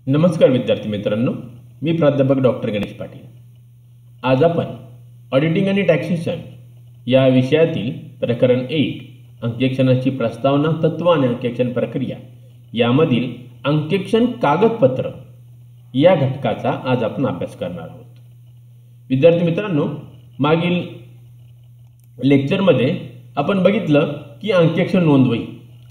नमस्कार विद्यार्थी मित्रांनो, मी प्राध्यापक डॉक्टर गणेश पाटील। आज आपण ऑडिटिंग आणि टॅक्सेशन या विषयातील प्रकरण 1 अंकेक्षणाची प्रस्तावना, तत्व आणि अंकेक्षण प्रक्रिया यामधील अंकेक्षण कागदपत्र या घटकाचा आज आपण अभ्यास करणार आहोत। विद्यार्थी मित्रांनो, मागील लेक्चरमध्ये आपण बघितलं की अंकेक्षण नोंदवही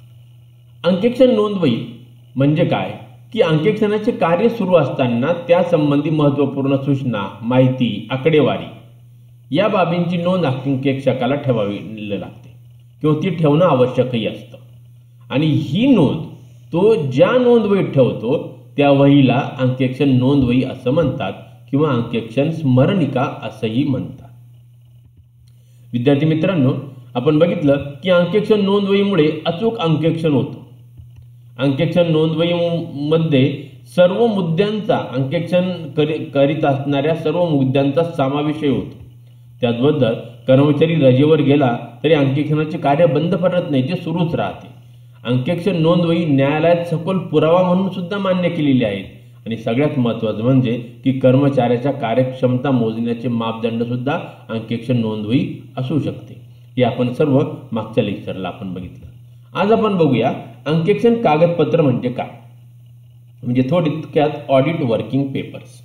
म्हणजे काय की अंकेक्षणाचे कार्य सुरू असताना त्या संबंधी महत्त्वपूर्ण सूचना, माहिती, आकडेवारी या बाबींची नोंद अंकेक्षकाला ठेवावी लागते किंवा ती ठेवणं आवश्यकही असतं। आणि ही नोंद तो ज्या नोंदवहीत ठेवतो त्या वहीला अंकेक्षण नोंदवही असं म्हणतात किंवा अंकेक्षण स्मरणिका असंही म्हणतात। विद्यार्थी मित्रांनो, आपण बघितलं की अंकेक्षण नोंदवहीमुळे अचूक अंकेक्षण होतं। अंकेक्षण नोंदवहीमध्ये सर्व मुद्द्यांचा अंकेक्षण करीत असणाऱ्या सर्व मुद्द्यांचा समावेश होतो। त्याचबरोबर कर्मचारी रजेवर गेला तरी अंकेक्षणाचे कार्य बंद पडत नाही, ते सुरूच राहते। अंकेक्षण नोंदवही न्यायालयात सखोल पुरावा म्हणून सुद्धा मान्य केलेली आहेत। आणि सगळ्यात महत्त्वाचं म्हणजे की कर्मचाऱ्याच्या कार्यक्षमता मोजण्याचे मापदंड सुद्धा अंकेक्षण नोंदवही असू शकते। हे आपण सर्व मागच्या लेक्चरला आपण बघितलं। आज आपण बघूया अंकेक्षण कागदपत्र म्हणजे काय, म्हणजे थोडक्यात ऑडिट वर्किंग पेपर्स।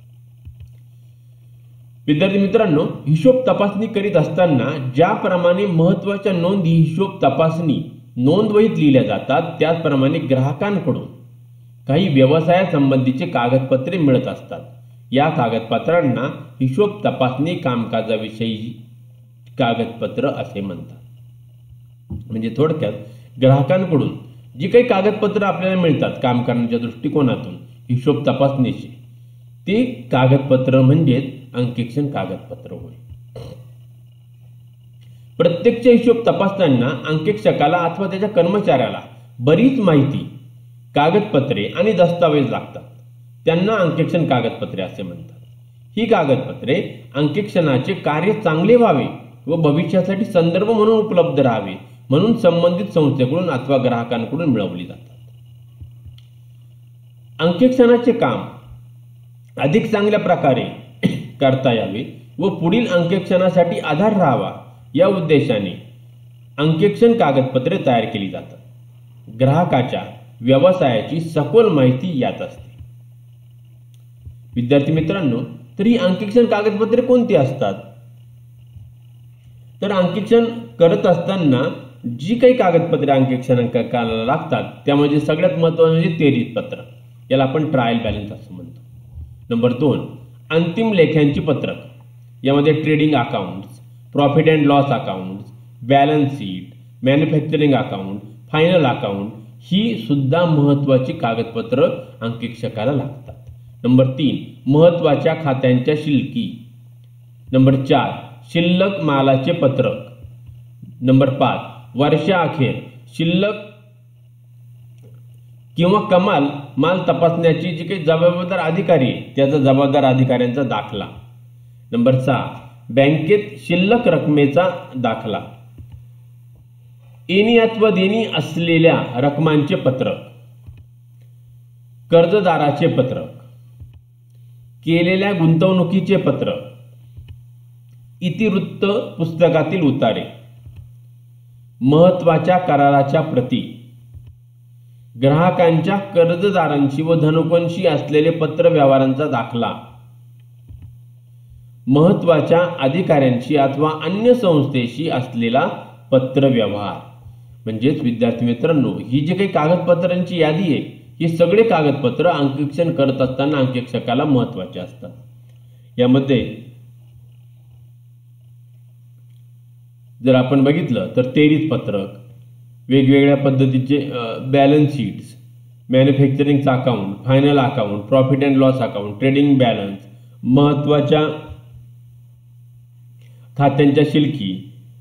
विद्यार्थी मित्रांनो, हिशोब तपासणी करीत असताना ज्याप्रमाणे महत्त्वाच्या नोंदी हिशोब तपासणी नोंदवहीत लिहिल्या जातात, त्याचप्रमाणे ग्राहकांकडून काही व्यवसायासंबंधीचे कागदपत्रे मिळत असतात। या कागदपत्रांना हिशोब तपासणी कामकाजाविषयी कागदपत्र असे म्हणतात। म्हणजे थोडक्यात ग्राहकांकडून जी काही कागदपत्र आपल्याला मिळतात काम करण्याच्या दृष्टिकोनातून हिशोब तपासणीचे, ते कागदपत्र म्हणजे अंकेक्षण कागदपत्र होय। प्रत्यक्ष हिशोब तपासताना अंकेक्षकाला अथवा त्याच्या कर्मचाऱ्याला बरीच माहिती, कागदपत्रे आणि दस्तावेज लागतात, त्यांना अंकेक्षण कागदपत्रे असे म्हणतात। ही कागदपत्रे अंकेक्षणाचे कार्य चांगले व्हावे व भविष्यासाठी संदर्भ म्हणून उपलब्ध राहावे म्हणून संबंधित संस्थेकडून अथवा ग्राहकांकडून मिळवली जातात। अंकेक्षणाचे काम अधिक चांगल्या प्रकारे करता यावे व पुढील अंकेक्षणासाठी आधार राहावा या उद्देशाने अंकेक्षण कागदपत्रे तयार केली जातात। ग्राहकाच्या व्यवसायाची सखोल माहिती यात असते। विद्यार्थी मित्रांनो, तर ही अंकेक्षण कागदपत्रे कोणती असतात? तर अंकेक्षण करत असताना जी काही कागदपत्रे अंकेक्षकाला लागतात त्यामध्ये सगळ्यात महत्त्वाचं म्हणजे तेरीत पत्र, याला आपण ट्रायल बॅलन्स असं म्हणतो। नंबर 2, अंतिम लेख्यांची पत्रक, यामध्ये trading accounts, profit and loss accounts, balance sheet, manufacturing account, final account ही सुद्धा महत्त्वाची कागदपत्र अंकेक्षकाला लागतात। नंबर 3, महत्त्वाच्या खात्यांच्या शिल्लकी। नंबर 4, शिल्लक मालाचे पत्रक। नंबर 5, वर्षाअखेर शिल्लक किंवा कमाल माल तपासण्याची जी काही जबाबदार अधिकारी आहे त्याचा जबाबदार अधिकाऱ्यांचा दाखला। नंबर 6, बँकेत शिल्लक रकमेचा दाखला। येणी अथवा देणी असलेल्या रकमांचे पत्रक, कर्जदाराचे पत्रक, केलेल्या गुंतवणुकीचे पत्रक, इतिवृत्त पुस्तकातील उतारे, महत्त्वाच्या कराराच्या प्रती, ग्राहकांच्या कर्जदारांशी व धनिकांशी असलेले पत्र व्यवहारांचा दाखला, महत्त्वाच्या अधिकाऱ्यांशी अथवा अन्य संस्थेशी असलेला पत्र व्यवहार। म्हणजेच विद्यार्थी मित्रांनो, ही जी काही कागदपत्रांची यादी आहे, ही सगळे कागदपत्र अंकेक्षण करत असताना अंकेक्षकाला महत्त्वाचे असतात। यामध्ये जर आपण बघितलं तर तेरीत पत्रक, वेगवेगळ्या पद्धतीचे बॅलन्स शीट्स, मॅन्युफॅक्चरिंगचा account, final account, profit and loss account, trading balance, महत्त्वाच्या खात्यांच्या शिल्लकी,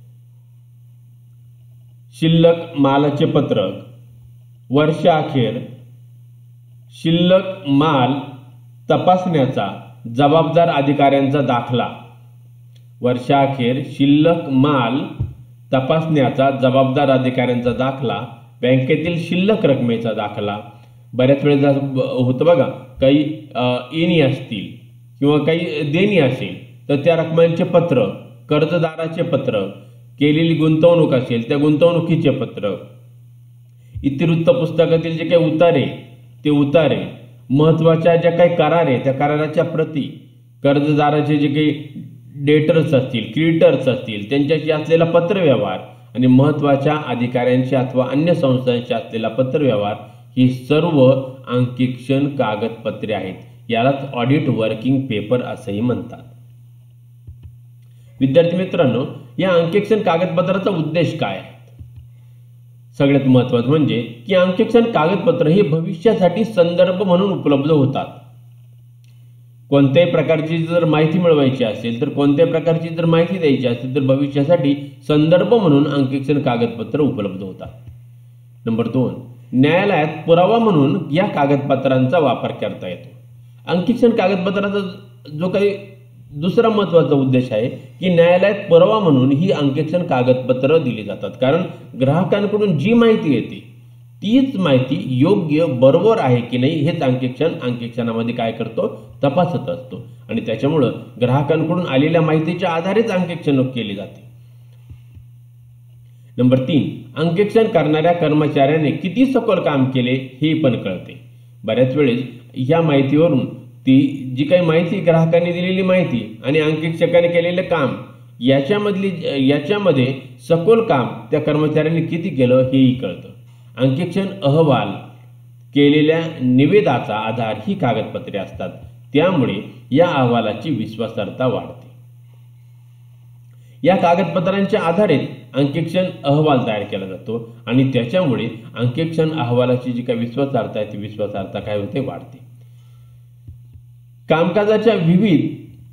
शिल्लक मालाचे पत्रक, वर्षाअखेर शिल्लक माल तपासण्याचा जबाबदार अधिकाऱ्यांचा दाखला, वर्षाअखेर शिल्लक माल तपासण्याचा जबाबदार अधिकाऱ्यांचा दाखला, बँकेतील शिल्लक रकमेचा दाखला, बऱ्याच वेळेस होतं बघा, काही येणी असतील किंवा काही देणी असेल तर त्या रकमांचे पत्र, कर्जदाराचे पत्र, केलेली गुंतवणूक असेल त्या गुंतवणुकीचे पत्र, इतिवृत्त पुस्तकातील जे काही उतारे ते उतारे, महत्त्वाच्या ज्या काही करार आहे त्या कराराच्या प्रती, कर्जदाराचे जे काही डेटर्स असतील, क्रेडिटर्स असतील त्यांच्याशी असलेला पत्रव्यवहार आणि महत्त्वाच्या अधिकाऱ्यांशी अथवा अन्य संस्थांशी असलेला पत्रव्यवहार ही सर्व अंकीक्षण कागदपत्रे आहेत. यालाच ऑडिट वर्किंग पेपर असंही म्हणतात. विद्यार्थी मित्रांनो, या अंकीक्षण कागदपत्राचा उद्देश काय आहे? सगळ्यात महत्त्वाचं म्हणजे की अंकीक्षण कागदपत्र हे भविष्यासाठी संदर्भ म्हणून उपलब्ध होतात. कोणत्याही प्रकारची जर माहिती मिळवायची असेल तर कोणत्याही प्रकारची जर माहिती द्यायची असेल तर भविष्यासाठी संदर्भ म्हणून अंकीक्षण कागदपत्र उपलब्ध होतात. नंबर 2, न्यायालयात पुरावा म्हणून या कागदपत्रांचा वापर करता येतो. अंकीक्षण कागदपत्राचा जो काही दुसरा महत्त्वाचा उद्देश आहे की न्यायालयात पुरावा म्हणून ही अंकीक्षण कागदपत्र दिली जातात. कारण ग्राहकांकडून जी माहिती येते तीच माहिती योग्य बरोबर आहे की नाही हेच अंकीक्षणामध्ये काय करतो, तपासत असतो आणि त्याच्यामुळं ग्राहकांकडून आलेल्या माहितीच्या आधारेच अंकीक्षण केले जाते. नंबर 3, अंकीक्षण करणाऱ्या कर्मचाऱ्याने किती सखोल काम केले हे पण कळते. बऱ्याच वेळेस या माहितीवरून ती जी काही माहिती ग्राहकांनी दिलेली माहिती आणि अंकीक्षकाने केलेलं काम याच्यामध्ये सखोल काम त्या कर्मचाऱ्यांनी किती केलं हेही कळतं. अंकीक्षण अहवाल केलेल्या निवेदनाचा आधार ही कागदपत्रे असतात. त्यामुळे या अहवालाची विश्वासार्हता वाढते. या कागदपत्रांच्या आधारे अंकीक्षण अहवाल तयार केला जातो आणि त्याच्यामुळे अंकीक्षण अहवालाची जी काही विश्वासार्हता आहे ती विश्वासार्हता काय होते, वाढते. कामकाजाच्या विविध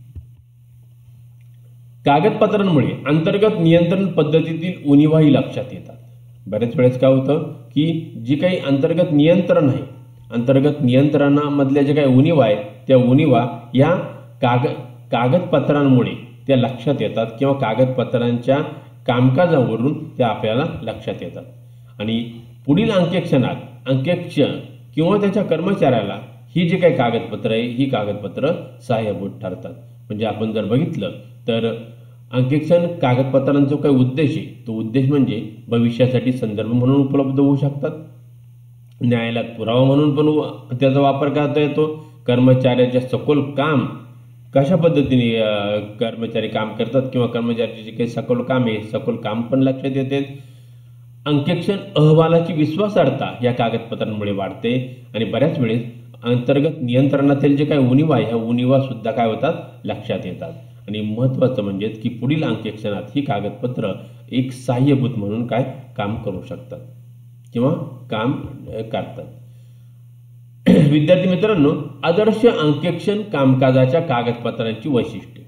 कागदपत्रांमुळे अंतर्गत नियंत्रण पद्धतीतील उणिवाही लक्षात येतात. बरेच वेळेस काय होतं की जी काही अंतर्गत नियंत्रण आहे, अंतर्गत नियंत्रणामधल्या जे काही उणिवा आहे त्या उणिवा या कागदपत्रांमुळे त्या लक्षात येतात किंवा कागदपत्रांच्या कामकाजावरून त्या आपल्याला लक्षात येतात आणि पुढील अंकीक्षणात अंकीक्षण किंवा त्याच्या कर्मचाऱ्याला ही जी काही कागदपत्र आहे ही कागदपत्र सहाय्यभूत ठरतात. म्हणजे आपण जर बघितलं तर अंकीक्षण कागदपत्रांचा काही उद्देश आहे तो उद्देश म्हणजे भविष्यासाठी संदर्भ म्हणून उपलब्ध होऊ शकतात, न्यायालयात पुरावा म्हणून पण त्याचा वापर करता येतो, कर्मचाऱ्याच्या सखोल काम कशा पद्धतीने कर्मचारी काम करतात किंवा कर्मचाऱ्याचे जे काही सखोल काम आहे सखोल काम पण लक्षात येते. अंकीक्षण अहवालाची विश्वासार्हता या कागदपत्रांमुळे वाढते आणि बऱ्याच वेळेस अंतर्गत नियंत्रणातील जे काही उणिवा आहे ह्या उणिवा सुद्धा काय होतात, लक्षात येतात. आणि महत्त्वाचं म्हणजे की पुढील अंकीक्षणात ही कागदपत्र एक सहाय्यभूत म्हणून काय काम करू शकतात किंवा काम करतात. विद्यार्थी मित्रांनो, आदर्श अंकीक्षण कामकाजाच्या कागदपत्रांची वैशिष्ट्ये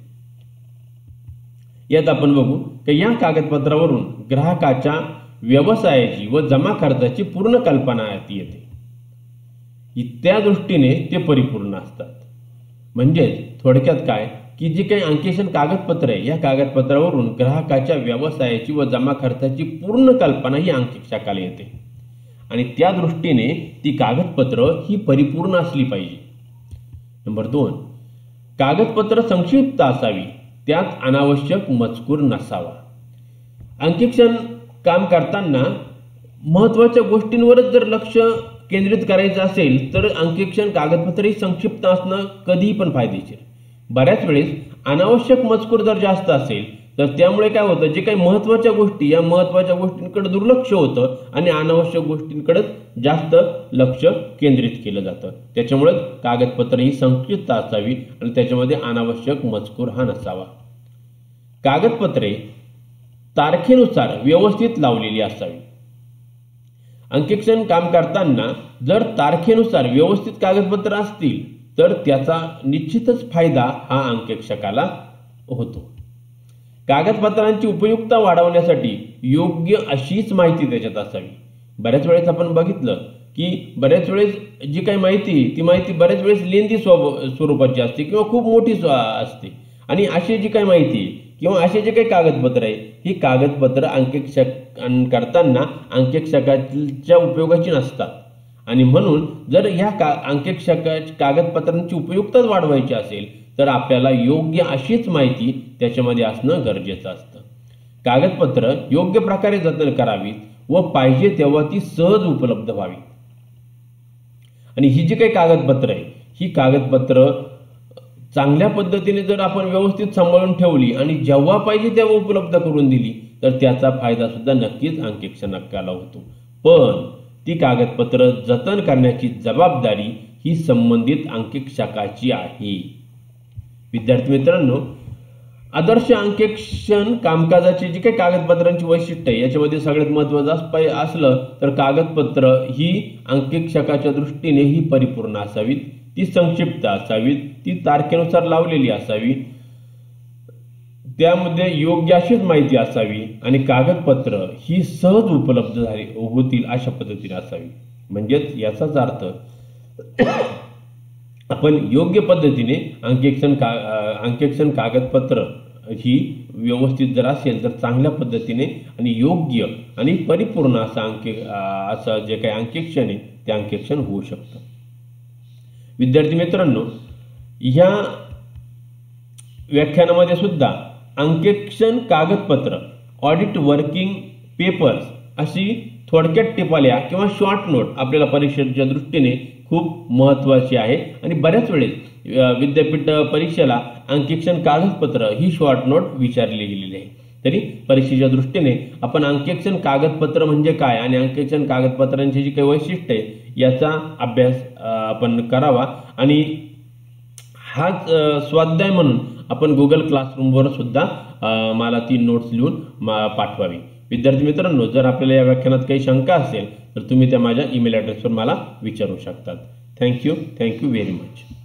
यात आपण बघू की या कागदपत्रावरून ग्राहकाच्या व्यवसायाची व जमा खर्चाची पूर्ण कल्पना येते. त्या दृष्टीने ते परिपूर्ण असतात. म्हणजेच थोडक्यात काय की जी काही अंकीक्षण कागदपत्र आहे या कागदपत्रावरून ग्राहकाच्या व्यवसायाची व जमा खर्चाची पूर्ण कल्पना ही अंकीक्षकाला येते आणि त्या दृष्टीने ती कागदपत्र ही परिपूर्ण असली पाहिजे. नंबर 2, कागदपत्र संक्षिप्त असावी, त्यात अनावश्यक मजकूर नसावा. अंकीक्षण काम करताना महत्त्वाच्या गोष्टींवरच जर लक्ष केंद्रित करायचं असेल तर अंकीक्षण कागदपत्रही संक्षिप्त असणं कधीही पण फायदेशीर. बऱ्याच वेळेस अनावश्यक मजकूर जर जास्त असेल तर त्यामुळे काय होतं, जे काही महत्त्वाच्या गोष्टी या महत्त्वाच्या गोष्टींकडे दुर्लक्ष होतं आणि अनावश्यक गोष्टींकडे जास्त लक्ष केंद्रित केलं जातं. त्याच्यामुळे कागदपत्र ही संक्षिप्त असावी आणि त्याच्यामध्ये अनावश्यक मजकूर हा नसावा. कागदपत्रे तारखेनुसार व्यवस्थित लावलेली असावी. अंकीक्षण काम करताना जर तारखेनुसार व्यवस्थित कागदपत्र असतील तर त्याचा निश्चितच फायदा हा अंकीक्षकाला होतो. कागदपत्रांची उपयुक्तता वाढवण्यासाठी योग्य अशीच माहिती त्याच्यात असावी. बऱ्याच वेळेस आपण बघितलं की बऱ्याच वेळेस जी काही माहिती ती माहिती बऱ्याच वेळेस लेंदी स्वरूपाची असते किंवा खूप मोठी असते आणि अशी जी काही माहिती किंवा असे जे काही कागदपत्र आहे ही कागदपत्र अंकीक्षक करताना अंकीक्षकाच्या उपयोगाची नसतात आणि म्हणून जर ह्या अंकेक्षकाच्या कागदपत्रांची उपयुक्तता वाढवायची असेल तर आपल्याला योग्य अशीच माहिती त्याच्यामध्ये असणं गरजेचं असतं. कागदपत्र योग्य प्रकारे जतन करावीत व पाहिजे तेव्हा ती सहज उपलब्ध व्हावी. आणि ही जी काही कागदपत्र आहे ही कागदपत्र चांगल्या पद्धतीने जर आपण व्यवस्थित सांभाळून ठेवली आणि जेव्हा पाहिजे तेव्हा उपलब्ध करून दिली तर त्याचा फायदा सुद्धा नक्कीच अंकेक्षकाला होतो. पण ती कागदपत्र जतन करण्याची जबाबदारी ही संबंधित अंकेक्षकाची आहे. विद्यार्थी मित्रांनो, आदर्श अंकेक्षण कामकाजाची जी काही कागदपत्रांची वैशिष्ट्ये याच्यामध्ये सगळ्यात महत्त्वाचं असलं तर कागदपत्र ही अंकेक्षकाच्या दृष्टीने ही परिपूर्ण असावीत, ती संक्षिप्त असावीत, ती तारखेनुसार लावलेली असावी, त्यामध्ये योग्य अशीच माहिती असावी आणि कागदपत्र ही सहज उपलब्ध होतील अशा पद्धतीने असावी. म्हणजेच याचाच अर्थ आपण योग्य पद्धतीने अंकेक्षण कागदपत्र ही व्यवस्थित जर असेल तर चांगल्या पद्धतीने आणि योग्य आणि परिपूर्ण असं जे काही अंकेक्षण आहे ते अंकेक्षण होऊ शकतं. विद्यार्थी मित्रांनो, ह्या व्याख्यानामध्ये सुद्धा अंकेक्षण कागदपत्र ऑडिट वर्किंग पेपर्स अशी थोडक्यात टिपाल्या किंवा शॉर्ट नोट आपल्याला परीक्षेच्या दृष्टीने खूप महत्त्वाची आहे. आणि बऱ्याच वेळेस विद्यापीठ परीक्षेला अंकेक्षण कागदपत्र ही शॉर्ट नोट विचारली गेलेली आहे. तरी परीक्षेच्या दृष्टीने आपण अंकेक्षण कागदपत्र म्हणजे काय आणि अंकेक्षण कागदपत्रांची जी काही वैशिष्ट्ये आहे याचा अभ्यास आपण करावा. आणि हाच स्वाध्याय म्हणून आपण गुगल क्लासरूमवर सुद्धा मला ती नोट्स लिहून पाठवावी. विद्यार्थी मित्रांनो, जर आपल्याला या व्याख्यानात काही शंका असेल तर तुम्ही त्या माझ्या ईमेल ॲड्रेसवर मला विचारू शकतात. Thank you very much.